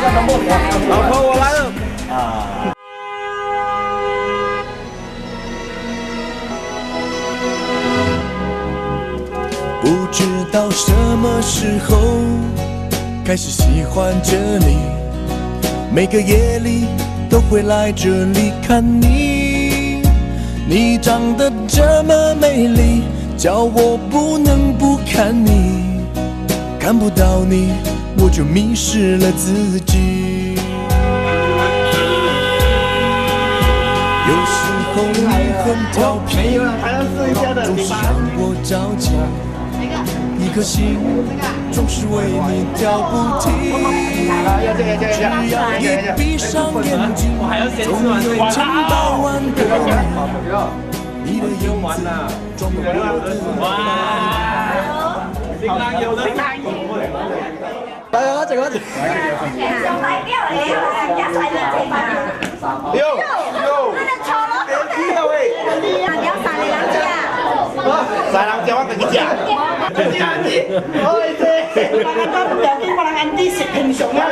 老婆，我来了。 啊。 不知道什么时候开始喜欢着你，每个夜里都会来这里看你。你长得这么美丽，叫我不能不看你。看不到你，我就迷失了自己。有时候你很调皮，总是让我着急。一颗心总是为你跳不停。只要一闭上眼睛，总有千百万个你。你的影子装不了我的槟榔有的太多了。 来，我这个。 上来掉了，一晒你有有。 你要晒你两隻啊？ 晒兩隻我自己食。哎姐，我兩邊我兩啲食平常啊。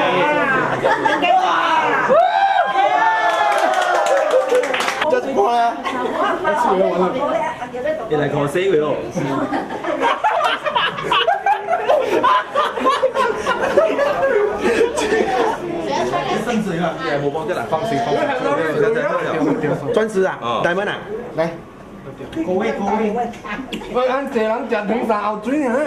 這怎麼了？你嚟講死佢哦！升水了，冇幫得啦，放水放水。鑽石啊，大門啊，來。各位， 喂，咱這人食平山後水啊！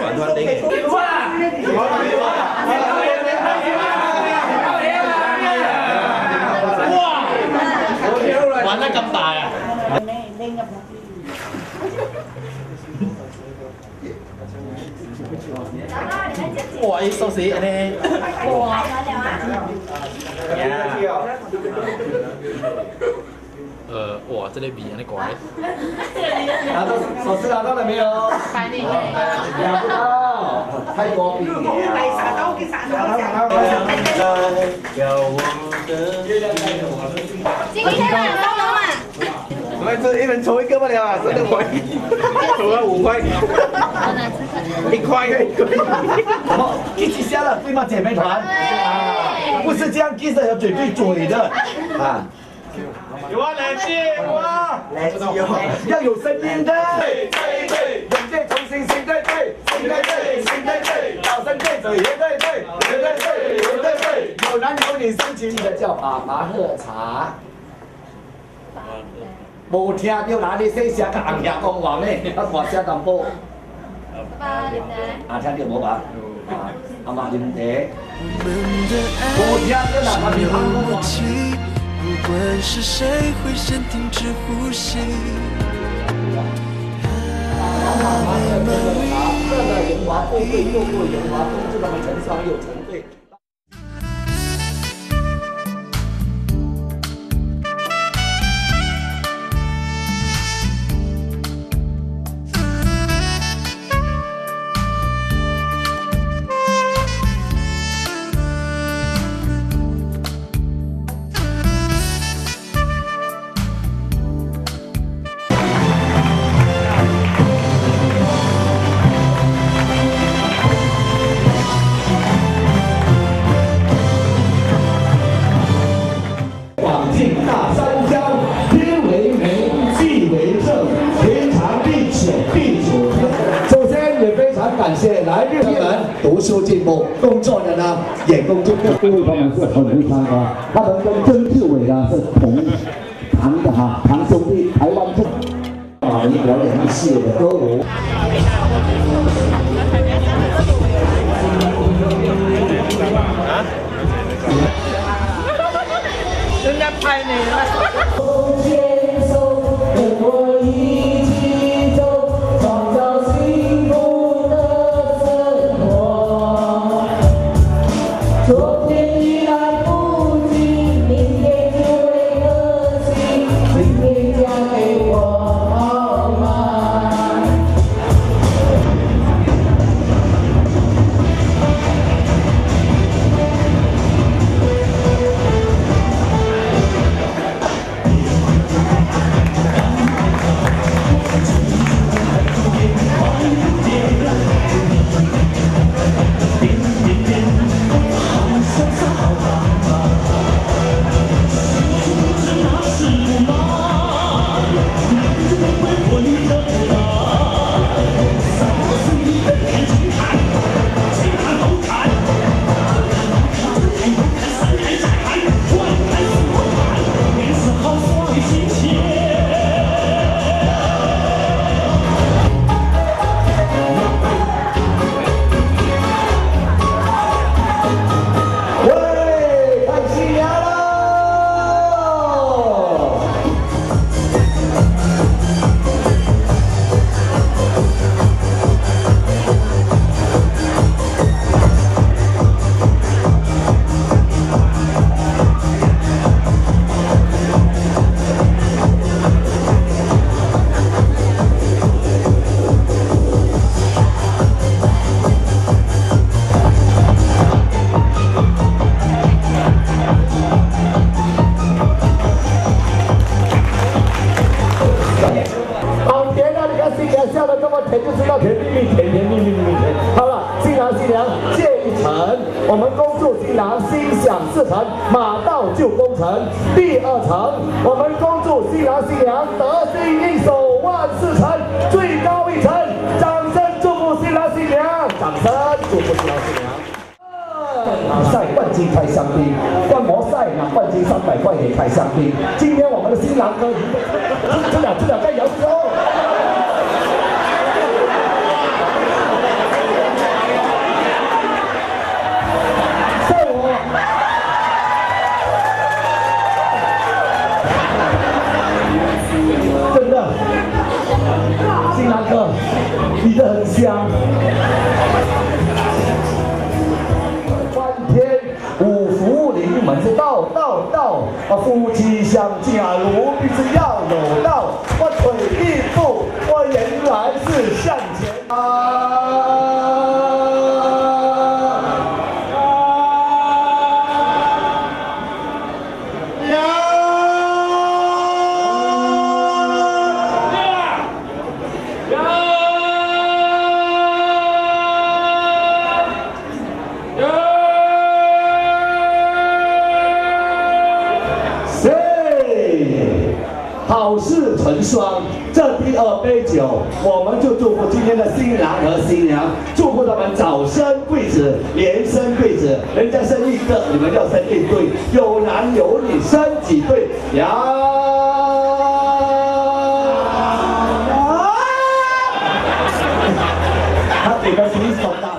哇！玩得咁大啊！哇！啲sauce咧，哇！哇！这里比那乖。 拿到手势拿到了没有？拿不到，太过冰了。 今天晚上了嘛？ 所以这一人抽一个不了啊，真的我抽了5块，1块1块。 一起下了对吗？姐妹团，不是这样 kiss 要嘴对嘴的啊。 有啊，来接我， 来接哦，要有声音的。永健重新新对对，新对对，新对对，早生对嘴，也对对，也对对，也对对，有男有女深情的叫爸爸喝茶。冇听到哪里声声硬听讲话咩？我看声淡薄。 爸，點解？ 啊，聽到冇吧？阿媽點嘅？冇聽到哪怕你講話。 不管是谁会先停止呼吸。 这个圆滑过对又过圆滑，不知道们成双又成对。感谢来日本读书进步，工作的呢也工作。因为他们是很会唱歌，他们跟曾志伟呢是同堂的哈，堂兄弟，台湾这啊，你表演一系列的歌舞。 啊？人家拍你了。 享事成，马到就功成。第二层，我们恭祝新郎新娘得心应手，万事成，最高一层。掌声祝福新郎新娘，掌声祝福新郎新娘。比赛冠军开香槟，观摩赛拿冠军300块也开香槟。今天我们的新郎哥这两该摇手。真的，新郎哥，你的很香。五福临门是道，夫妻相嫁如必是要有道。我腿一步，我原来是向前好事成双，这第2杯酒，我们就祝福今天的新郎和新娘，祝福他们早生贵子，连生贵子。人家生一个，你们要生一对，有男有女，生几对呀？他给个洗手的。